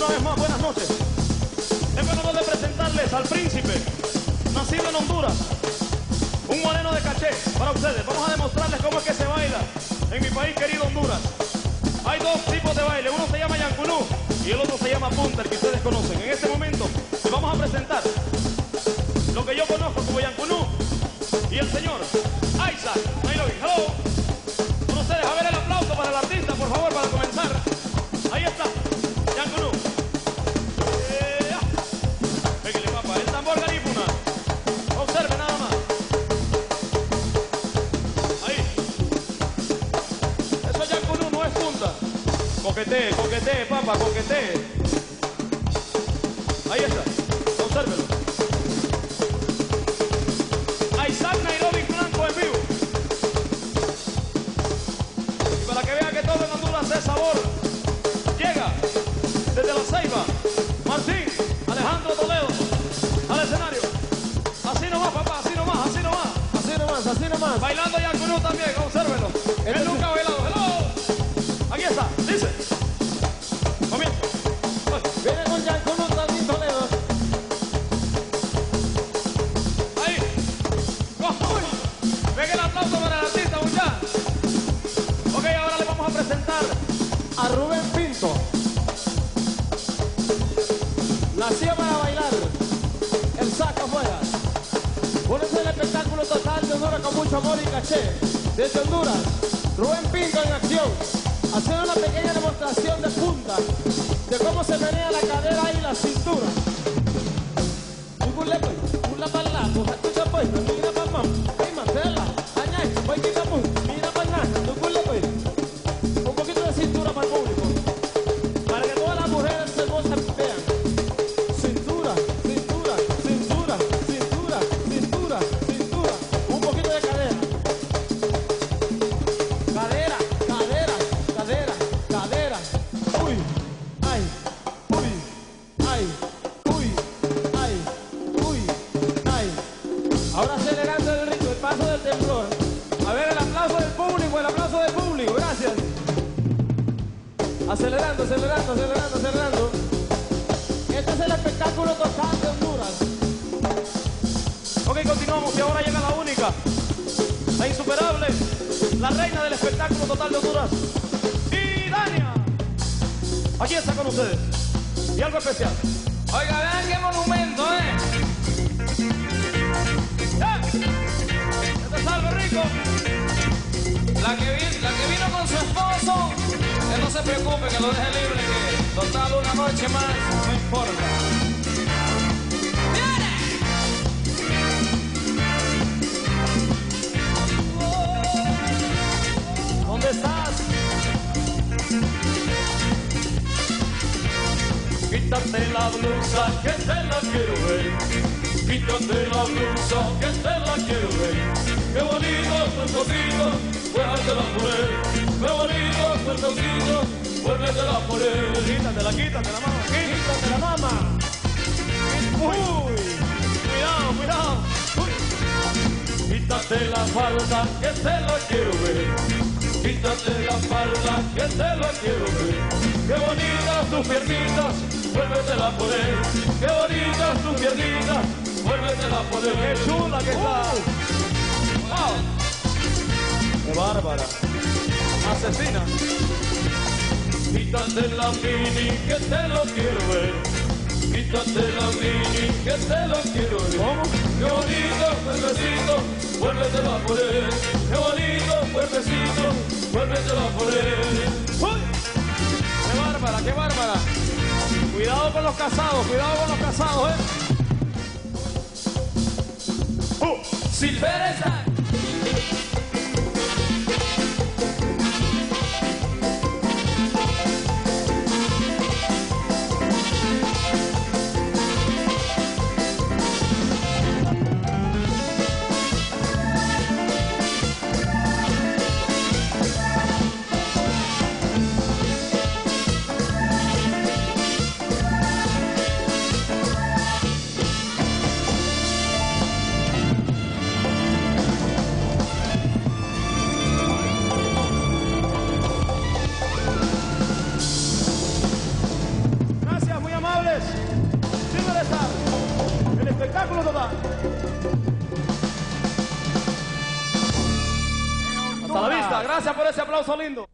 Una vez más, buenas noches. Es el honor de presentarles al príncipe, nacido en Honduras. Un moreno de caché para ustedes. Vamos a demostrarles cómo es que se baila en mi país querido Honduras. Hay dos tipos de baile. Uno se llama Yancunú y el otro se llama Punter, que ustedes conocen. En este momento les vamos a presentar lo que yo conozco como Yancunú y el señor Isaac Nairobi. Hello. Con ustedes, a ver el aplauso para el artista, por favor, para comenzar. Ahí está, Yancunú. Pégale, papá, el tambor garífuna. Observe nada más. Ahí. Eso es Yancunú, no es punta. Coquetee, coquetee, papá, coquetee. Ahí está, obsérvelo. Isaac Nairobi Blanco en vivo. Y para que vean que todo en Honduras es sabor, llega desde La Ceiba, Martín Alejandro Toledo al escenario. Así nomás, papá, así nomás, así nomás. Así nomás, así nomás. Bailando Yancunú también, obsérvelo. Él nunca ha bailado. Hello. Aquí está, dice. Comienza. Viene con Yancunú también Toledo. Ahí. Venga el aplauso para el artista, muchachos. Ok, ahora le vamos a presentar A Rubén Pinto. Nació para bailar. El saco afuera. Bueno, es el espectáculo total de Honduras con mucho amor y caché. Desde Honduras, Rubén Pinto en acción. Haciendo una pequeña demostración de punta de cómo se menea la cadera y la cintura. Un poquito de cintura para el público, para que todas las mujeres hermosas vean. Cintura, cintura, cintura, cintura, cintura, cintura. Un poquito de cadera. Cadera, cadera, cadera, cadera. Uy, ay, uy, ay, uy, ay, uy, ay. Ahora acelerando el ritmo, el paso del temblor. A ver, el aplauso del público, el aplauso del público. Gracias. Acelerando, acelerando, acelerando, acelerando. Este es el espectáculo total de Honduras. Ok, continuamos y ahora llega la única, la insuperable, la reina del espectáculo total de Honduras, y Dania. Aquí está con ustedes. Y algo especial. Oiga, vean qué monumento, ¿eh? Este es algo rico. La que vino con su esposo, que no se preocupe, que lo deje libre, que total una noche más, no importa. ¡Viene! ¿Dónde estás? Quítate la blusa, que te la quiero ver. Quítate la blusa, que te la quiero ver. Qué bonito cuerpocito, vuélvetela a poner. Qué bonito cuerpocito, vuélvetela a poner. Quítate la mama, Quítate la mama. Uy, cuidado, cuidado. Uy. Quítate la falda, que te la quiero ver. Quítate la falda, que te la quiero ver. Qué bonitas tus piernitas, vuélvetela a poner. Qué bonitas tus piernitas, vuélvetela a poner. Qué chula que está. Wow. Qué bárbara. Asesina. Quítate la mini, que te lo quiero ver. Quítate la mini, que te lo quiero ver. ¿Cómo? Qué bonito cuerpecito, vuélvetela a poner. Qué bonito cuerpecito, vuélvetela a poner. ¡Uy! ¡Qué bárbara, qué bárbara! Cuidado con los casados, ¿eh? Silver está. espectáculo total. Hasta la vista. Gracias por ese aplauso lindo.